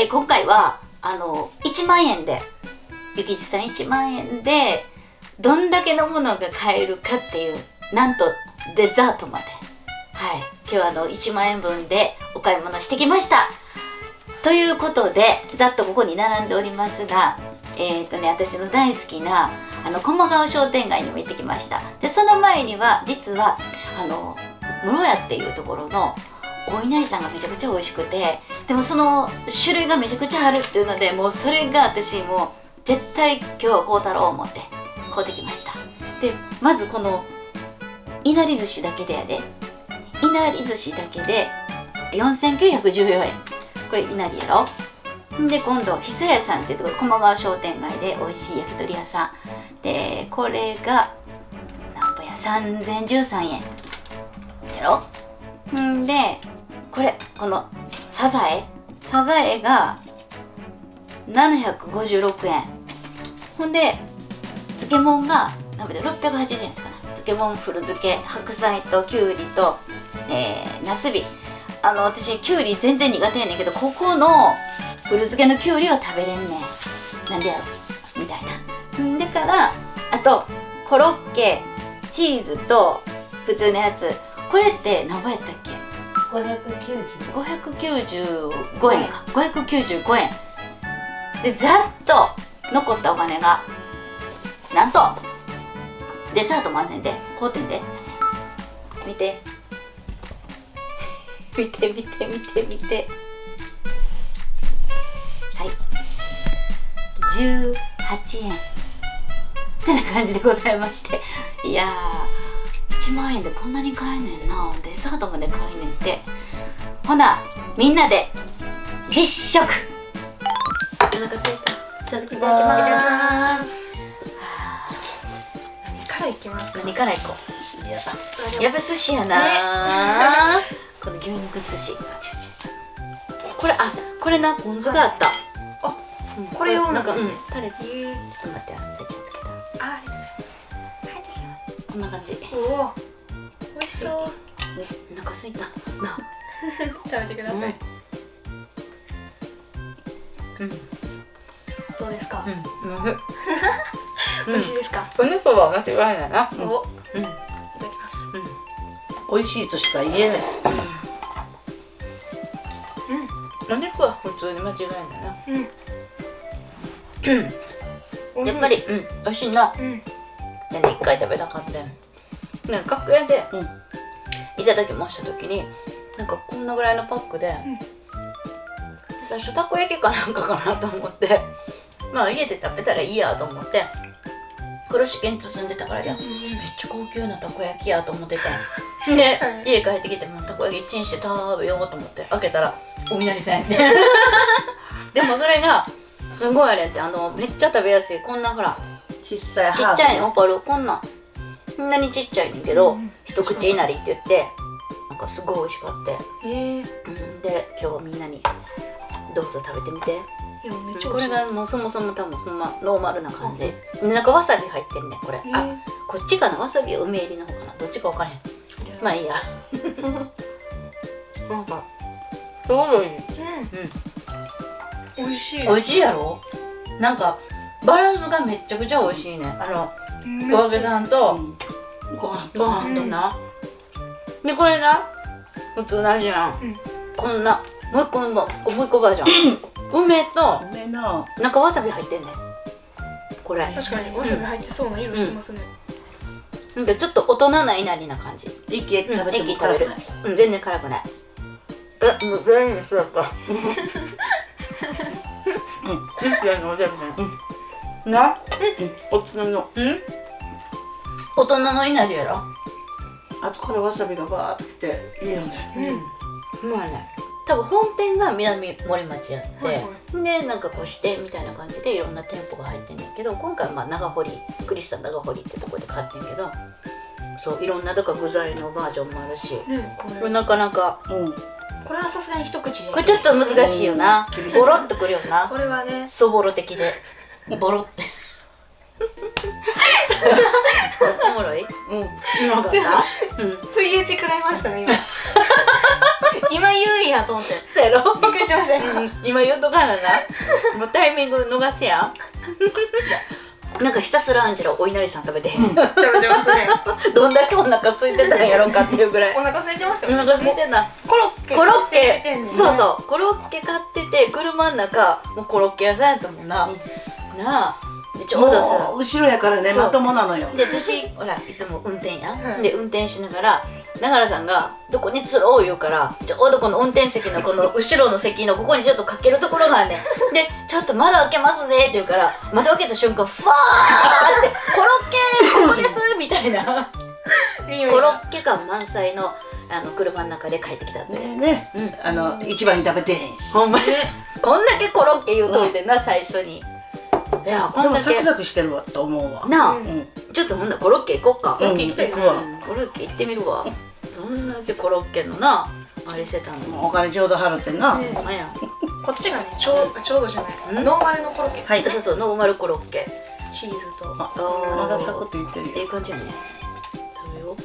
今回は1万円で、ゆきちさん1万円でどんだけのものが買えるかっていう、なんとデザートまで、はい、今日は1万円分でお買い物してきました。ということで、ざっとここに並んでおりますが、私の大好きな駒川商店街にも行ってきました。でその前には実は室屋っていうところのお稲荷さんがめちゃくちゃ美味しくて、でもその種類がめちゃくちゃあるっていうので、もうそれが私もう絶対今日は買うたろう思って買うてきました。でまずこのいなり寿司だけでやで、いなり寿司だけで4914円、これいなりやろ。で今度久屋さんっていうところ、駒川商店街で美味しい焼き鳥屋さんで、これがなんぼや3013円やろ。んでこのサザエが756円。ほんで漬物が何ぼで680円かな。漬物、古漬け、白菜ときゅうりとなすび。私きゅうり全然苦手やねんけど、ここの古漬けのきゅうりは食べれんねん。なんでやろみたいな。だからあとコロッケ、チーズと普通のやつ、これって何ぼやったっけ？595円か。595円で、ざっと残ったお金がなんとデザートもあんねんで、買うてんで。見て見て見て見て見て、はい、18円ってな感じでございまして、いやー1万円でこんなに買えんねんな。デザートまで買えんねんって。ほなみんなで実食。お腹すいた。いただきます。 何からいきますか？ 何からいこう。やべ寿司やな。この牛肉寿司。これな、ポン酢があった。 あ、これ用なんですね。 タレ。ちょっと待って、さっきつけた。 ありがとうございます。 こんな感じ。 おお、美味しそう。 お腹すいた。な。 食べてください。どうですか？美味しいですか？ お味噌は間違いないな。 お、いただきます。 美味しいとしか言えない。 お肉は普通に間違いないな。やっぱり美味しいな。でね、1回食べたかったよ。なんか楽屋でいただきました時に、なんかこんなぐらいのパックで、最初たこ焼きかなんかかなと思って、まあ家で食べたらいいやと思って風呂敷に包んでたから、いやめっちゃ高級なたこ焼きやと思ってて、で家帰ってきてもたこ焼きチンして食べようと思って開けたらお稲荷さんやってでもそれがすごいあれって、めっちゃ食べやすい、こんなほら小さいちっちゃいの分かる？こんなにちっちゃいねんけど、一口いなりって言って、なんかすごい美味しかった。で今日みんなにどうぞ食べてみて。これがもうそもそも多分ほんまノーマルな感じで、なんかわさび入ってんねんこれ。あ、こっちかな、わさびは梅入りの方かな、どっちか分からへん。まあいいや。なんかちょうどいい。 美味しい。 美味しいやろ。なんかバランスがめっちゃくちゃ美味しいね。お揚げさんとご飯とな。でこれな普通の味やん。こんなもう一個バージョン。梅となんかわさび入ってんねんこれ。 確かにわさび入ってそうな色してますね。 なんかちょっと大人ないなりな感じ。 一気食べても辛くない。 全然辛くない。全然そうやった。な、大人のいなりやろ。 あとこれわさびがバーってきていいよね。 うまいね。多分本店が南森町やって、でなんかこう支店みたいな感じでいろんな店舗が入ってんねんけど、今回はまあ長堀クリスタ長堀ってとこで買ってんけど、そういろんなだから具材のバージョンもあるし、これなかなか、 これはさすがに一口でこれちょっと難しいよな。ボロっとくるよな。 これはね、 そぼろ的でボロっておもろい？ 不意打ち食らいましたね今。今言うんやと思ってそうやろ。 びっくりしましたよ。 今言うとかなな。もうタイミング逃すやん。なんかひたすらアンジェラお稲荷さん食べてへん。 食べてますね。 どんだけお腹空いてたんやろうかっていうぐらい。 お腹空いてましたおよ。 腹空いてた。 コロッケコロッケ買ってきてんねんねそうそうコロッケ買ってて車の中もうコロッケ屋さんやったもんな。なあ。でちょうどさ。 もう後ろやからね、 そうまともなのよ。 で私ほらいつも運転や、 はいで運転しながら永原さんが「どこに釣ろう?」言うからちょうどこの運転席のこの後ろの席のここにちょっとかけるところがあんねんで「ちょっと窓開けますね」って言うから窓開けた瞬間ふわーって「コロッケここです」みたいなコロッケ感満載の車の中で帰ってきたんで、 ねうん一番に食べてへんし。 ほんまにこんだけコロッケ言うといてな、最初にいやこでもんだけサクサクしてるわと思うわ。 なあ、 うん。 ちょっとほんならコロッケ行こっか、 うん行きたいです行くわコロッケ行ってみるわ。どんだけコロッケのな、あれしてたの。 お金ちょうど払ってんな。 ねほんまや。 こっちがねちょうどじゃないうんノーマルのコロッケです。 はい。 そうそう、ノーマルコロッケ。 チーズとあ、 ーまだサクッと言ってるよ。 いい感じやね。食べよ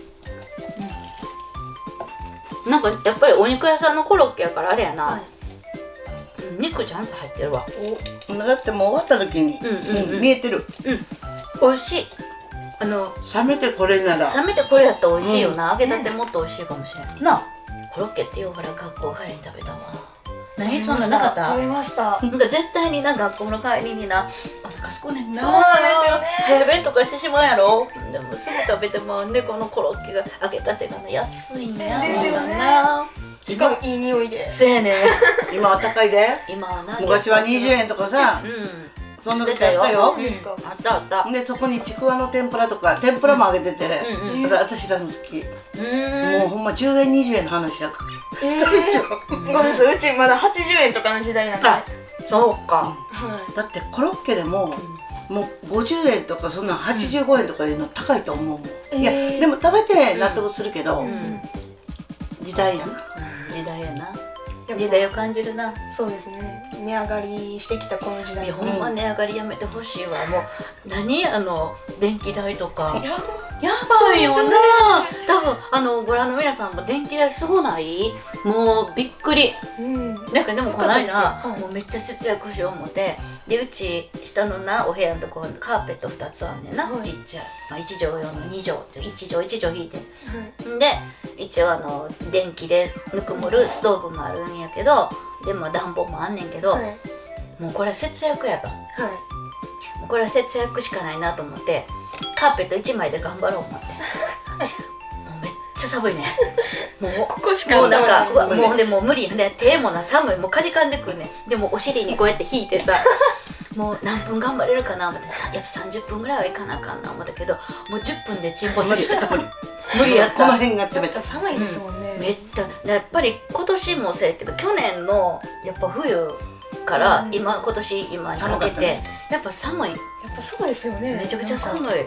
う。なんかやっぱりお肉屋さんのコロッケやからあれやな。 はいうん肉ちゃんと入ってるわ。 だってもう終わった時に見えてる。 美味しい。 冷めてこれなら。 冷めてこれやったら美味しいよな。揚げたてもっと美味しいかもしれない。なあ、コロッケってよほら学校帰りに食べたわ。何そんななかった食べました。 なんか絶対にな学校の帰りになお腹すくねんな。 そうなんですよね早弁とかしてしまうやろ。でもすぐ食べてまうんでこのコロッケが揚げたてがな安いんやですよねな。 しかもいい匂いで。 せやねん。 今は高いで。 今はな昔は20円とかさ、 うんそんな時あったようんあったあった。 でそこにちくわの天ぷらとか天ぷらも揚げてて、 うんだから私らの時、もうほんま10円20円の話やかごめんなさい、うちまだ80円とかの時代なんで。 あそうか。 はら。だってコロッケでも、もう50円とかそんな85円とかいうの高いと思うもん、いやでも食べて納得するけど、 うん時代やな。 時代やな。 い。 時代を感じるな。 そうですね。値上がりしてきたこの時代。 いやほんま値上がりやめてほしいわ。もう何電気代とか。やばいよな。多分ご覧の皆さんも電気代すごない？もうびっくり。 うん。 なんかでもこの間、 はいもうめっちゃ節約しよう思ってでうち下のなお部屋のところにカーペット2つあんねんな、 はいちっちゃい、まあ、1畳用の2畳って1畳引いてはいんで一応電気でぬくもるストーブもあるんやけどでも暖房もあんねんけど、 はいもうこれは節約やと。 はい。 もうこれは節約しかないなと思ってカーペット1枚で頑張ろう思ってもうめっちゃ寒いねもうここしかもうなんかうわ無理もうでもう無理で手もな寒いもうかじかんでくんねんでもお尻にこうやって引いてさもう何分頑張れるかな思ってさやっぱ30分ぐらいはいかなあかんな思ったけどもう10分で沈没した無理やったこの辺が冷たい。 寒いですもんね。 めったやっぱり今年もそうやけど去年のやっぱ冬からうん今年にか寒かけて、 ったねやっぱ寒いやっぱそうですよね。 めちゃくちゃ寒いなんか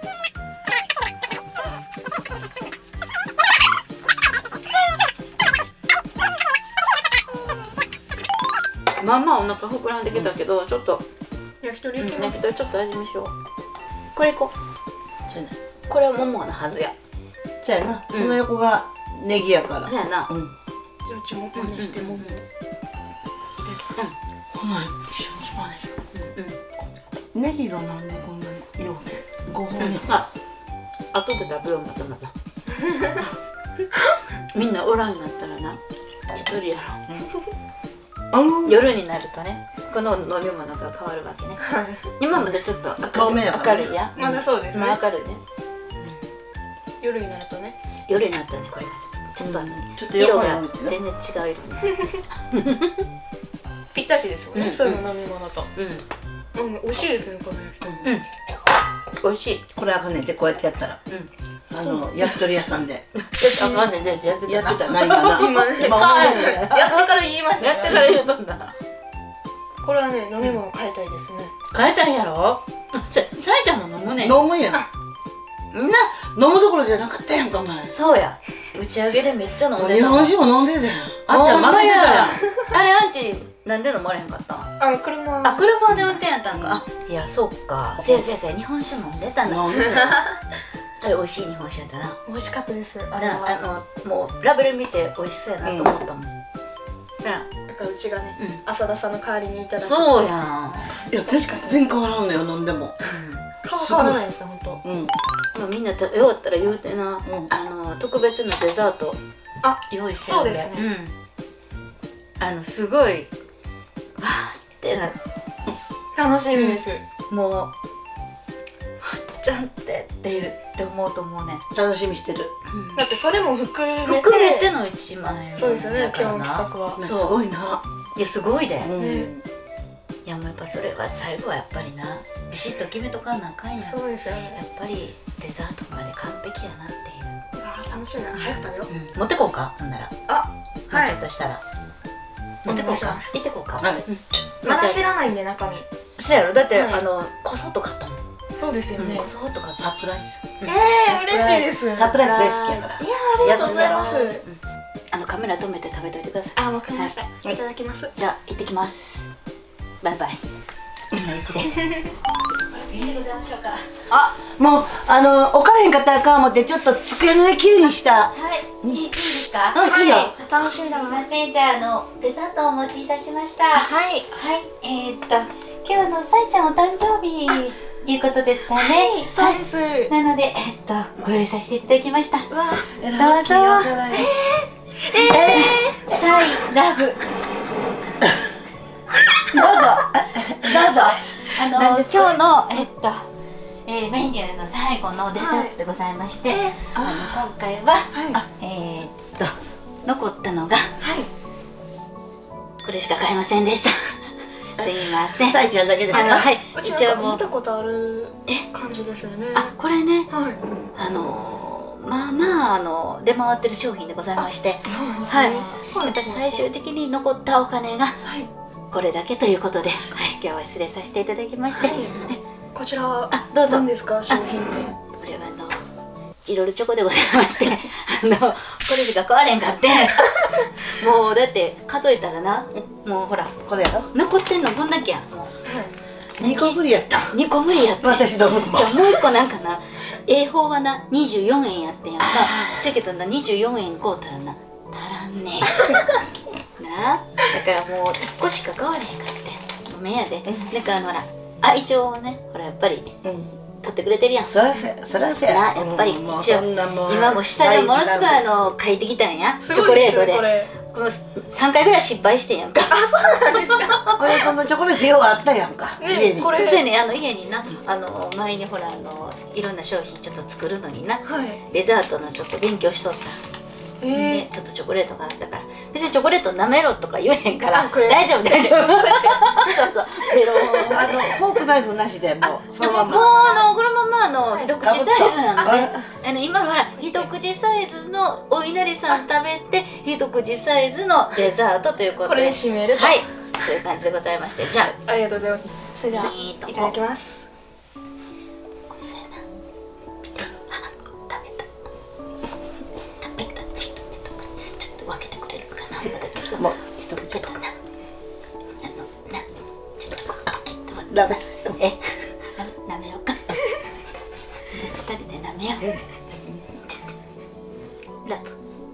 まあまあお腹膨らんできたけど、ちょっと焼き鳥行きます。 焼き鳥ちょっと味見しようこれいこそうやな。 うこれはもものはずやそうやな。その横がネギやから。 そうやなうん。 じゃあうちも真似してもも。いただきます。 ほな一緒にしまねうんネギがなんでこんなにようけ5本や。 あ後で食べようまたまたみんなおらんなったらな一人やろ夜になるとねこの飲み物が変わるわけねはい。 今までちょっと透明やからね明るいやまだそうですねまあ明るいね夜になるとね。 夜になったらねこれがちょっとちょっと色が横に置いて全然違う色ねぴったしですもんね。 うんそういうの飲み物と。 うん美味しいですねこの焼き鳥。 うん美味しいこれあかんねんてこうやってやったらうん焼き鳥屋さんでちょっとあかんねん全然やってたやってた何かな今ね今か思い出したやっとから言いましたね。 やってから言うとんだこれはね飲み物変えたいですね。 変えたんやろさえちゃんも飲むねん飲むやんみんな飲むどころじゃなかったやんかお前そうや打ち上げでめっちゃ飲んでた日本酒も飲んでたやんあんた負けてたやんあれアンチなんで飲まれへんかったん車。 あ車で運転やったんか、あいやそうかせやせやせや日本酒飲んでたな飲んでたやんあれ美味しい日本酒やったな美味しかったです。あれは。 もうラベル見て美味しそうやなと思ったもん、 だからうちがね、 うん浅田さんの代わりにいただく。 そうやん。 いや確かに全然変わらんのよ、飲んでも。 顔変わらないんですよ本当。 うん。 もうみんな食べ終わったら言うてな、 ん特別なデザートあ、 用意してるんで。 そうですね。 すごいわーってな、 楽しみです。 もうはっちゃんって言って思うと思うね。 楽しみしてる。 だってそれも含めて。 含めての1万円。 そうですよねだから今日の企画は。 すごいな。 いやすごいで。 うん。 いやもうやっぱそれは最後はやっぱりな、ビシッと決めとかなあかんやん。 そうですよやね。 っぱりデザートまで完璧やなっていう。 あー楽しみだ。早く食べよう。 持ってこうか、ほんなら。 あ、 もうちょっとしたら。持ってこうかお願いしま。 行ってこうか。 はいまだ知らないんで中身。 そうやろ、だってはいこそっと買ったもん。 そうですよね。 こそっと買った。 サプライ嬉しいです。 サプライズ大好きやから。 いやありがとうございます。 カメラ止めて食べといてください。 あ、わかりました。 いいただきます。 じゃあ行ってきます。バイバイ。みんな行くで。いいでございましょうか。あ、 もう置かへんかったらあかん思ってちょっと机の上きれいにした。 はい、いいですか。 うん、いいよ。 楽しみだな。 すみません、じゃあデザートをお持ちいたしました。 はい。 はい、今日さいちゃんお誕生日いうことですかね。 そうです。 なのでご用意させていただきました。 うわ、 えらどうぞい気がすらい。 サイラブ。どうぞ。どうぞ。今日のメニューの最後のデザートでございまして、今回ははい。 残ったのがはい。 これしか買えませんでした。すいません。 さいちゃんだけですか。 はい、 うち一応もう見たことある感じですよね。 これね、 はい。 まあまあ出回ってる商品でございまして、 そうなんですはいね。 私最終的に残ったお金がはい。 これだけということで、はい、今日は失礼させていただきまして、 はいこちらどうぞ。 何ですか商品名。 これはチロルチョコでございまして、これしか買われんかってもうだって数えたらな、もうほらこれやろ。 残ってんのこんだけやん。もう 2個ぶりやった。 2個無理やって。 私の分もじゃあもう1個なんかな、A4 はな24円やってんやんか。せやけどな24円買うたらな足らんねんな。だからもう1個しか買われへんかってごめんやで。だからほら愛情をね、ほらやっぱりうん。 取ってくれてるやん。 そらせや。 なやっぱりもう一応そんなもう今も下でものすごい書いてきたんや、チョコレートで。 これ。 この3回ぐらい失敗してんやんか。 俺そのチョコレートようあったやんか、 ね家に。 これそうやね、家にな前にほらいろんな商品ちょっと作るのにな、 はい。 デザートのちょっと勉強しとったで、ちょっとチョコレートがあったから、別にチョコレート舐めろとか言えへんからあこれ大丈夫大丈夫そうそう、ベローンフォークナイフなしでもうそのまもうま。 このまま一口サイズなんで、今のほら一口サイズのお稲荷さん食べて一口サイズのデザートということで、 これで締めると。 はい、そういう感じでございまして、じゃありがとうございます。それではあいいといただきます。 そうやな、食べたちょっと分けてくれるかな。 もう一口ちょっとな、ちょっとパキッとラメなめようか。二人でなめよう。ちょっとラブ。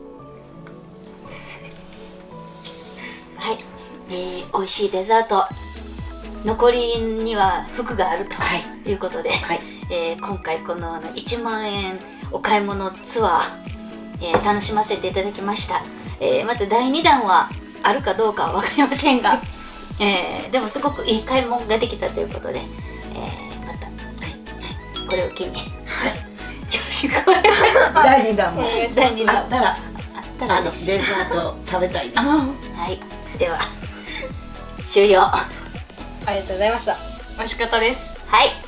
はい、美味しいデザート。残りには服があるということで、 はい。 今回この1万円お買い物ツアー、楽しませていただきました。また第2弾はあるかどうかは分かりませんが、でもすごくいい買い物ができたということで、また、これを機に、よろしくお願いします。 第2弾も第2弾あったらあったらです。 デザート食べたいな。 はい、では終了。 ありがとうございました。美味しかったです。 はい。